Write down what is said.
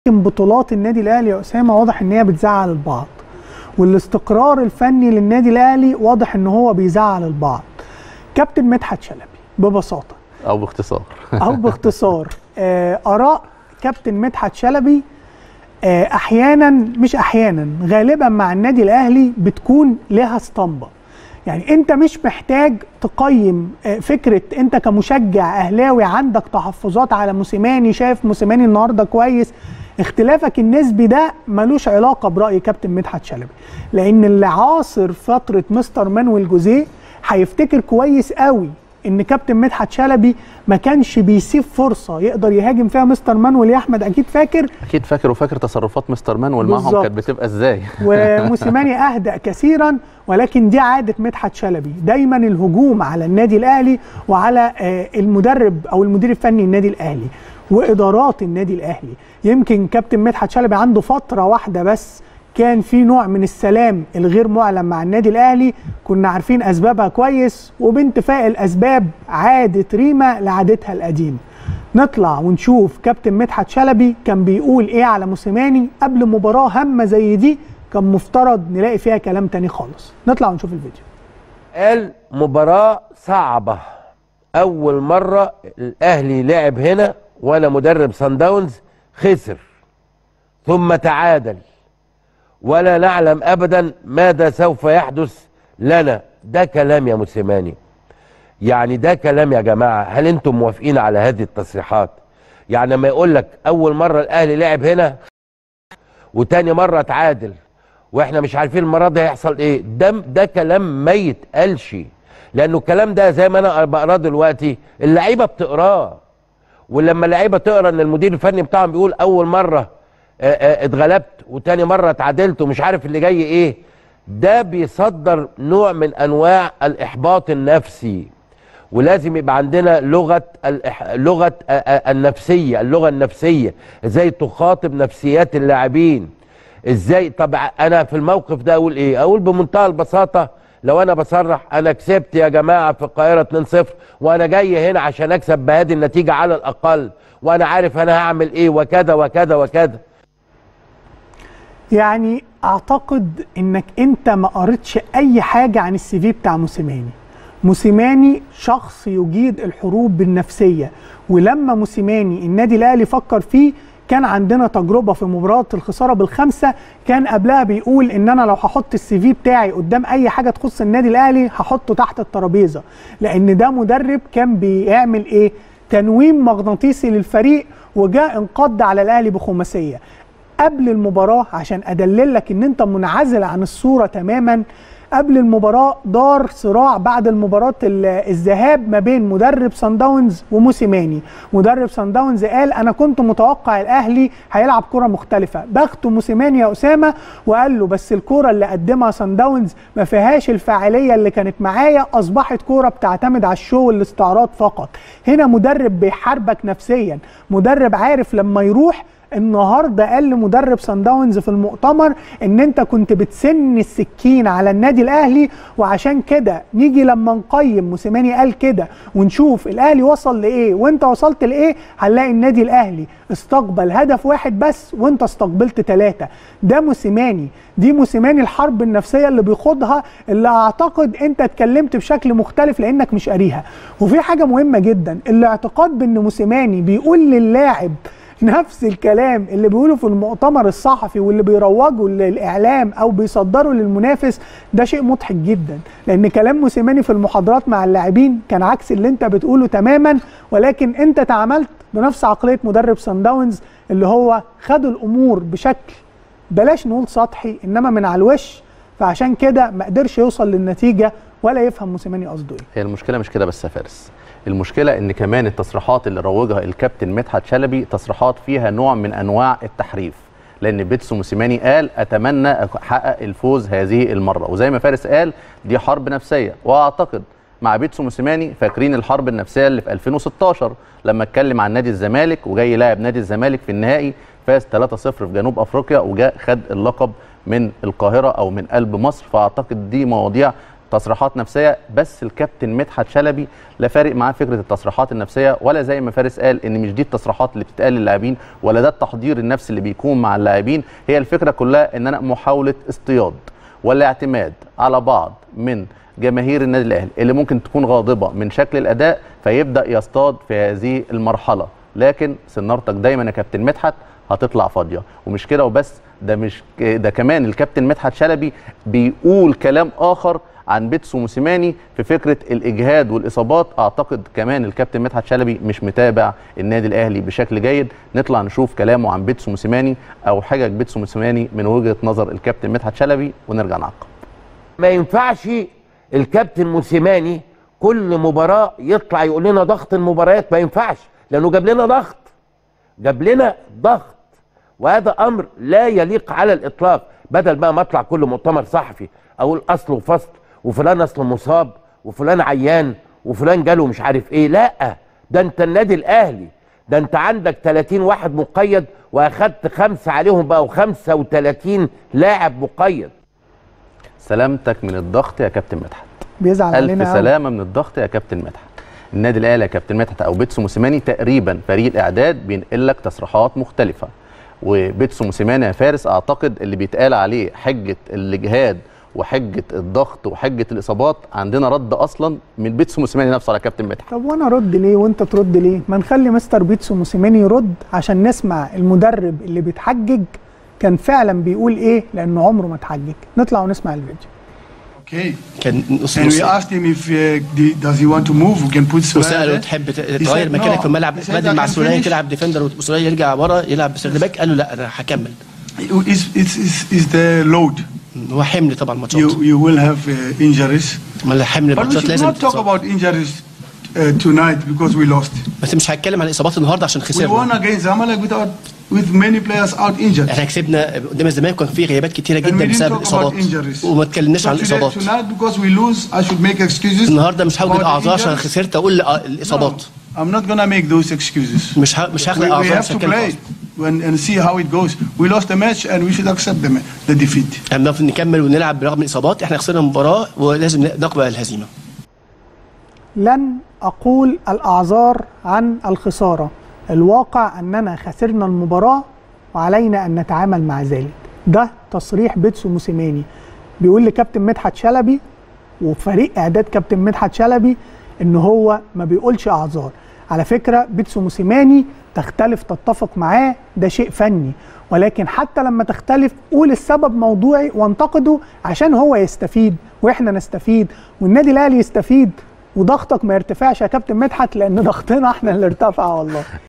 بطولات النادي الاهلي يا اسامه واضح ان هي بتزعل البعض، والاستقرار الفني للنادي الاهلي واضح ان هو بيزعل البعض. كابتن مدحت شلبي ببساطه او باختصار اراء كابتن مدحت شلبي احيانا، مش احيانا، غالبا مع النادي الاهلي بتكون لها اسطمبه. يعني انت مش محتاج تقيم فكره، انت كمشجع اهلاوي عندك تحفظات على موسيماني، شايف موسيماني النهارده كويس، اختلافك النسبي ده ملوش علاقه براي كابتن مدحت شلبي، لان اللي عاصر فتره مستر مانويل جوزيه هيفتكر كويس قوي ان كابتن مدحت شلبي ما كانش بيسيب فرصه يقدر يهاجم فيها مستر مانويل. يا احمد اكيد فاكر وفاكر تصرفات مستر مانويل معهم كانت بتبقى ازاي. وموسيماني اهدأ كثيرا، ولكن دي عاده مدحت شلبي، دايما الهجوم على النادي الاهلي وعلى المدرب او المدير الفني النادي الاهلي وادارات النادي الاهلي. يمكن كابتن مدحت شلبي عنده فتره واحده بس كان في نوع من السلام الغير معلن مع النادي الاهلي، كنا عارفين اسبابها كويس، وبانتفاء الاسباب عادت ريما لعادتها القديمه. نطلع ونشوف كابتن مدحت شلبي كان بيقول ايه على موسيماني قبل مباراه هامه زي دي، كان مفترض نلاقي فيها كلام تاني خالص. نطلع ونشوف الفيديو. قال مباراه صعبه، اول مره الاهلي لعب هنا وانا مدرب صن داونز، خسر ثم تعادل، ولا نعلم ابدا ماذا سوف يحدث لنا. ده كلام يا موسيماني، يعني ده كلام يا جماعه. هل انتم موافقين على هذه التصريحات؟ يعني لما يقول لك اول مره الاهلي لعب هنا وتاني مره تعادل واحنا مش عارفين المره دي هيحصل ايه، ده كلام ما يتقالش، لانه الكلام ده زي ما انا بقراه دلوقتي اللعيبه بتقراه، ولما اللعيبه تقرا ان المدير الفني بتاعهم بيقول اول مره اتغلبت وتاني مره اتعادلت ومش عارف اللي جاي ايه، ده بيصدر نوع من انواع الاحباط النفسي. ولازم يبقى عندنا اللغه النفسيه، ازاي تخاطب نفسيات اللاعبين، ازاي. طب انا في الموقف ده اقول ايه؟ اقول بمنتهى البساطه، لو انا بصرح انا كسبت يا جماعه في القاهره 2-0 وانا جاي هنا عشان اكسب بهذه النتيجه على الاقل، وانا عارف انا هعمل ايه وكذا وكذا وكذا. يعني اعتقد انك انت ما قريتش اي حاجه عن السي في بتاع موسيماني. موسيماني شخص يجيد الحروب بالنفسيه، ولما موسيماني النادي الاهلي فكر فيه كان عندنا تجربه في مباراه الخساره بالخمسه، كان قبلها بيقول ان انا لو هحط السي في بتاعي قدام اي حاجه تخص النادي الاهلي هحطه تحت الترابيزه، لان ده مدرب كان بيعمل ايه؟ تنويم مغناطيسي للفريق، وجاء انقض على الاهلي بخماسيه. قبل المباراه عشان ادلل لك ان انت منعزل عن الصوره تماما، قبل المباراه دار صراع بعد المباراه الذهاب ما بين مدرب صن داونز وموسيماني. مدرب صن داونز قال انا كنت متوقع الاهلي هيلعب كره مختلفه، بخته موسيماني يا اسامه وقال له بس الكره اللي قدمها صن داونز ما فيهاش الفاعليه اللي كانت معايا، اصبحت كره بتعتمد على الشو والاستعراض فقط. هنا مدرب بيحاربك نفسيا، مدرب عارف لما يروح. النهارده قال لمدرب صن داونز في المؤتمر ان انت كنت بتسن السكين على النادي الاهلي، وعشان كده نيجي لما نقيم موسيماني قال كده ونشوف الاهلي وصل لايه وانت وصلت لايه، هنلاقي النادي الاهلي استقبل هدف واحد بس وانت استقبلت 3. ده موسيماني، دي موسيماني الحرب النفسيه اللي بيخوضها، اللي اعتقد انت اتكلمت بشكل مختلف لانك مش قاريها. وفي حاجه مهمه جدا، الاعتقاد بان موسيماني بيقول للاعب نفس الكلام اللي بيقوله في المؤتمر الصحفي واللي بيروجوا للاعلام او بيصدروا للمنافس، ده شيء مضحك جدا، لان كلام موسيماني في المحاضرات مع اللاعبين كان عكس اللي انت بتقوله تماما، ولكن انت تعاملت بنفس عقليه مدرب صن داونز اللي هو خد الامور بشكل بلاش نقول سطحي انما من على الوش، فعشان كده ما قدرش يوصل للنتيجه ولا يفهم موسيماني قصده ايه. هي المشكله مش كده بس يا فارس، المشكله ان كمان التصريحات اللي روجها الكابتن مدحت شلبي تصريحات فيها نوع من انواع التحريف، لان بيتسو موسيماني قال اتمنى احقق الفوز هذه المره، وزي ما فارس قال دي حرب نفسيه. واعتقد مع بيتسو موسيماني فاكرين الحرب النفسيه اللي في 2016 لما اتكلم عن نادي الزمالك وجاي لاعب نادي الزمالك في النهائي، فاز 3-0 في جنوب افريقيا وجاء خد اللقب من القاهره او من قلب مصر. فاعتقد دي مواضيع تصريحات نفسيه، بس الكابتن مدحت شلبي لا فارق معاه فكره التصريحات النفسيه، ولا زي ما فارس قال ان مش دي التصريحات اللي بتتقال للاعبين، ولا ده التحضير النفسي اللي بيكون مع اللاعبين. هي الفكره كلها ان انا محاوله اصطياد ولا اعتماد على بعض من جماهير النادي الاهلي اللي ممكن تكون غاضبه من شكل الاداء فيبدا يصطاد في هذه المرحله. لكن سنارتك دايما يا كابتن مدحت هتطلع فاضيه، ومش كده وبس، ده كمان الكابتن مدحت شلبي بيقول كلام اخر عن بيتسو موسيماني في فكره الاجهاد والاصابات. اعتقد كمان الكابتن مدحت شلبي مش متابع النادي الاهلي بشكل جيد. نطلع نشوف كلامه عن بيتسو موسيماني او حجج بيتسو موسيماني من وجهه نظر الكابتن مدحت شلبي، ونرجع نعقب. ما ينفعش الكابتن موسيماني كل مباراه يطلع يقول لنا ضغط المباريات، ما ينفعش، لانه جاب لنا ضغط، وهذا امر لا يليق على الاطلاق. بدل بقى ما اطلع كل مؤتمر صحفي اقول اصل وفصل وفلان اصله مصاب وفلان عيان وفلان جاله مش عارف ايه، لا، ده انت النادي الاهلي، ده انت عندك 30 واحد مقيد واخدت 5 عليهم بقوا 35 لاعب مقيد. سلامتك من الضغط يا كابتن مدحت. بيزعل علينا ألف سلامة من الضغط يا كابتن مدحت. النادي الاهلي يا كابتن مدحت او بيتسو موسيماني تقريبا فريق الاعداد بينقل لك تصريحات مختلفه، وبيتسو موسيماني يا فارس اعتقد اللي بيتقال عليه حجه الاجهاد وحجه الضغط وحجه الاصابات عندنا رد اصلا من بيتسو موسيماني نفسه على كابتن مدحت. طب وانا ارد ليه وانت ترد ليه؟ ما نخلي مستر بيتسو موسيماني يرد عشان نسمع المدرب اللي بيتحجج كان فعلا بيقول ايه، لانه عمره ما اتحجج. نطلع ونسمع الفيديو. Okay. And we asked him if does he want to move? We can put وسأله تحب تغير مكانك في الملعب بدل مع سوليه تلعب ديفندر وسوليه يرجع ورا يلعب بسيرد باك؟ قال له لا انا هكمل. Is the load. هو حمل طبعا ماتشات. You will have injuries. ما حمل ماتشات لازم. But we should not talk about injuries tonight because we lost. بس مش هتكلم عن الاصابات النهارده عشان خسرنا. We won against Zamalek with many players out injured. احنا كسبنا قدام الزمالك وكان في غيابات كتيره جدا بسبب الاصابات وما اتكلمناش عن الاصابات. النهارده مش هوجد اعذار عشان خسرت اقول الاصابات. I'm not gonna make those excuses. مش هخلق اعذار عشان كده. And see how it goes. We lost the match and we should accept the defeat. احنا المفروض نكمل ونلعب برغم الاصابات. احنا خسرنا المباراه ولازم نقبل الهزيمه. لن اقول الاعذار عن الخساره، الواقع اننا خسرنا المباراه وعلينا ان نتعامل مع ذلك. ده تصريح بيتسو موسيماني بيقول لكابتن مدحت شلبي وفريق اعداد كابتن مدحت شلبي ان هو ما بيقولش اعذار. على فكره بيتسو موسيماني تختلف تتفق معاه ده شيء فني، ولكن حتى لما تختلف قول السبب موضوعي وانتقده عشان هو يستفيد واحنا نستفيد والنادي الاهلي يستفيد، وضغطك ما يرتفعش يا كابتن مدحت، لان ضغطنا احنا اللي ارتفع والله.